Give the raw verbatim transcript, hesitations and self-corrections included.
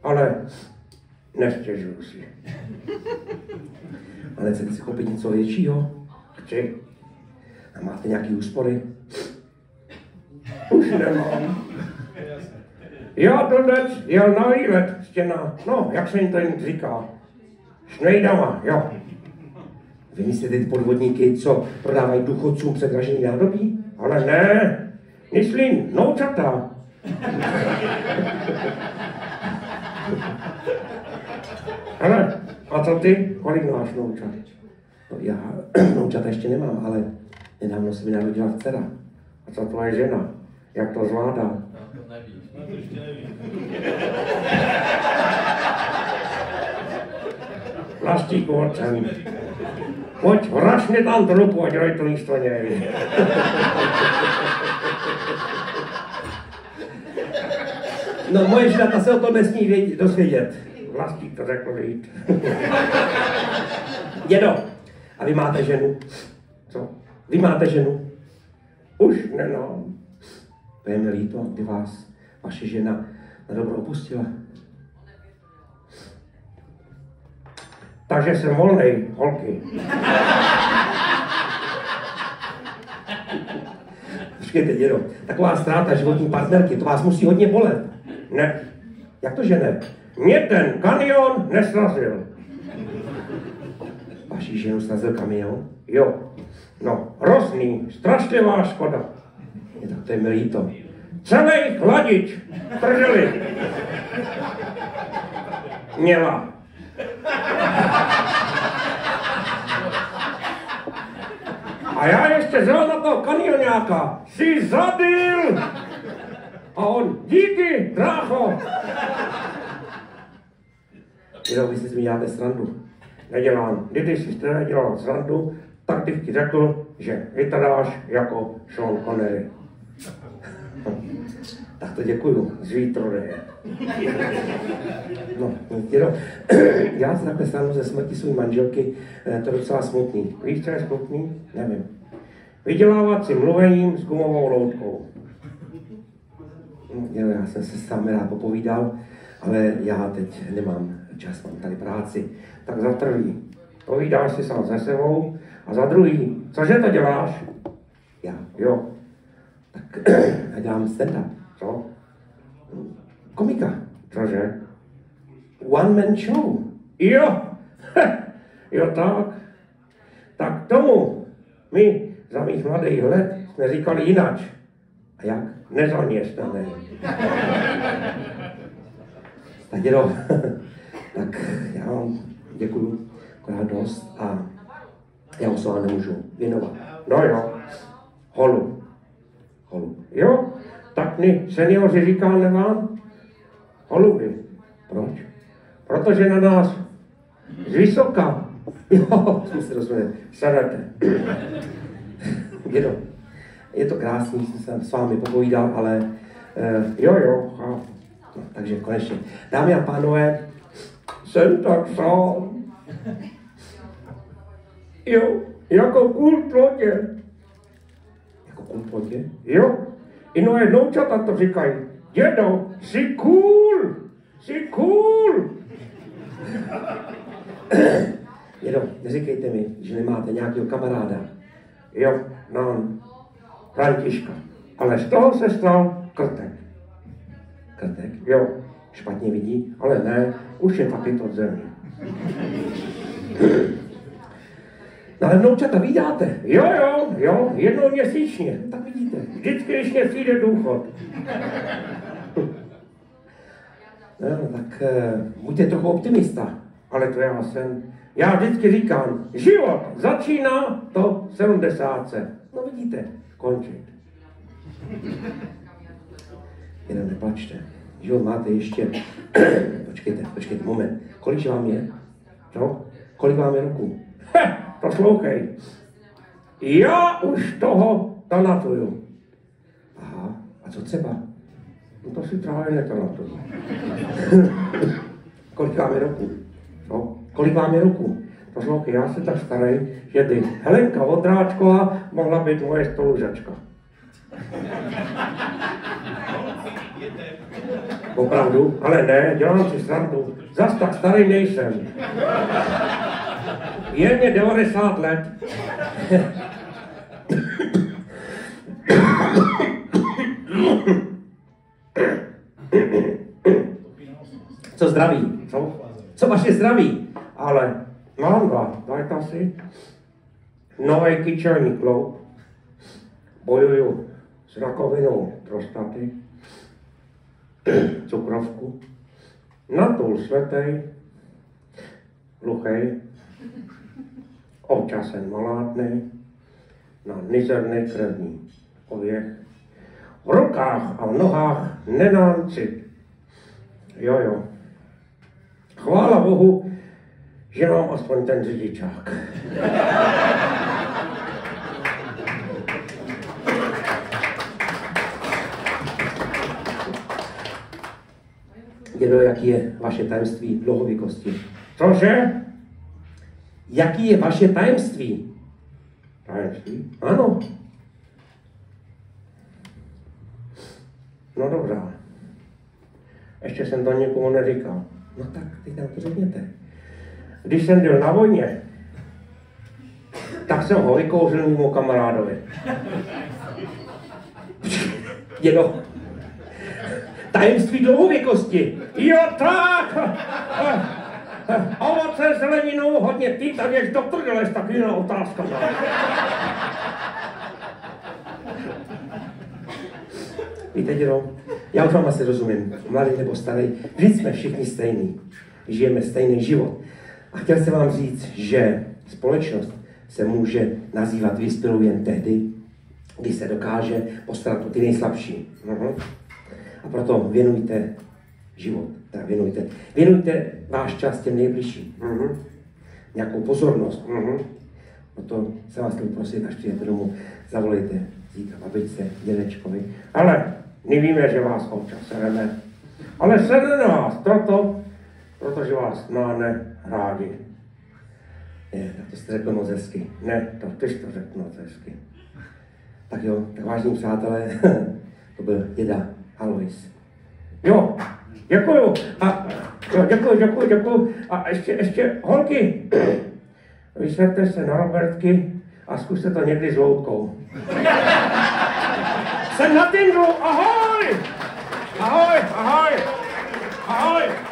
ale nestěžuju si. A nechcete si koupit něco většího? Chci. A máte nějaký úspory? Už nemám. Já dodec jel na výlet stěna, no, jak se jim to jen říká, šmejdama, jo. Vy myslíte ty podvodníky, co prodávají důchodcům předražený nádobí? Ale ne, myslím, noučata. Ale, a co ty? Kolik máš noučat? No, já noučata ještě nemám, ale nedávno se mi narodila dcera. A co tvoje žena? Jak to zvládá? No, to nevíš. No, to ještě nevíš. Plastíku odcem. Pojď, vraž mě tam trupu, ať roj to místo neví. No moje žena, ta se o tom nesmí vědět, dozvědět. Vlastík to řekl vyjít. Dědo, a vy máte ženu? Co? Vy máte ženu? Už nemám. To je mi líto, kdy vás vaše žena na dobro opustila. Takže jsem volnej, holky. Počkejte, dědo, taková ztráta životní partnerky, to vás musí hodně bolet. Ne. Jak to, že ne? Mě ten kamion nesrazil. Vaši ženu srazil kamion? Jo. No, hrozný, strašlivá škoda. Je tak to je mi líto. Celý chladič prdeli. Měla. A já ještě zrovna na toho kamionáka si zabil. A on, díky, brácho. Jenom vy si s mi děláte srandu. Nedělám. Když jsi teda nedělal srandu, tak bych ti řekl, že vypadáš jako Sean Connery. Tak to děkuju, z výtrodeje. No, dědo, já si takhle srandu ze smrti své manželky, to je docela smutný. Víš, co je smutný? Nevím. Vydělávat si mluvením s gumovou loutkou. No, já jsem se sám rád popovídal, ale já teď nemám čas, mám tady práci. Tak za prvý, povídáš si sám se sebou, a za druhý, cože to děláš? Já, jo. Tak já dělám stand-up, co? Komika, cože? One man show. Jo, jo tak. Tak tomu my za mých mladých let jsme říkali jinak. A jak? Nezaměstnaný. Tak dědo, tak já vám děkuju, akorát dost a já už se vám nemůžu věnovat. No jo, holu. Holu. Jo, tak my seniori říkáme vám holuby. Proč? Protože na nás z vysoka, jo, jsme se rozuměli, sedete. Dědo, je to krásný, jsem se s vámi popovídal, ale eh, jo, jo, a, no, takže konečně. Dámy a pánové, jsem tak sám. Jo, jako kůl plotě. Jako kůl plotě? Jo, i no jednou čata to říkají. Dědo, jsi cool, jsi cool. Dědo, neříkejte mi, že nemáte nějakého kamaráda. Jo, no, Františka. Ale z toho se stal krtek. Krtek? Jo, špatně vidí, ale ne, už je taky od země. No ale vnoučata, vídáte? Jo, jo, jo, jednou měsíčně. Tak vidíte, vždycky, když mě přijde důchod. No, tak uh, buďte trochu optimista, ale to já jsem. Já vždycky říkám, život začíná to sedmdesátce. No vidíte, končit. Jenom neplačte. Život máte ještě. Počkejte, počkejte, moment. Kolik vám je? Co? Kolik vám je roku? Heh, poslouchej. Já už toho tanatuju. Aha, a co třeba? No to si právě netanatuju. Kolik vám je roku? Co? Kolik vám je roku? Poslouchej, já jsem tak starý, že by Helenka Vondráčková mohla být moje spolužačka. Opravdu, ale ne, dělám si srandu. Zas tak starý nejsem. Je mě devadesát let. Co zdraví? Co? Co vaše zdraví? Ale mám dva, dajte si. Nový kyčelní kloub. Bojuju s rakovinou prostaty. Cukrovku. Natůl svetej. Hluchej. Občasen malátnej. Na mizerný krevní ověch. V rukách a v nohách nenám cit. Jo, jo. Chvála Bohu, že mám aspoň ten řidičák. Dědo, jaký je vaše tajemství dlouhověkosti? Cože? Jaký je vaše tajemství? Tajemství? Ano. No dobrá. Ještě jsem to nikomu neříkal. No tak, teď nám to řekněte. Když jsem byl na vojně, tak jsem ho vykouřil mimo kamarádovi. Dědo. Tajemství dlouhověkosti. Jo, tak! Ovoce, zeleninu, hodně ty, tak jež do prdele, tak jiná otázka. Víte, dědo, já už vám asi rozumím, mladý nebo starý, vždyť jsme všichni stejní, žijeme stejný život. A chtěl jsem vám říct, že společnost se může nazývat vyspělou jen tehdy, když se dokáže postarat o ty nejslabší. Uhum. A proto věnujte život, tak věnujte. Věnujte váš čas těm nejbližším. Uhum. Nějakou pozornost. Uhum. Proto se vás chtěl prosit, až přijete domů, zavolejte zítra babičce, dědečkovi. Ale my víme, že vás občas sereme. Ale sereme vás proto, protože vás máme rádi. Ne, tak to jste řekl moc hezky. Ne, to ty jsi to řekl moc hezky. Tak jo, tak vážení přátelé, to byl děda Alois. Jo, děkuju. A jo, děkuju, děkuju, děkuju. A ještě, ještě, holky, vyserte se na Robertky a zkuste to někdy s loutkou. Jsem na Tindu, ahoj! Ahoj, ahoj! Ahoj!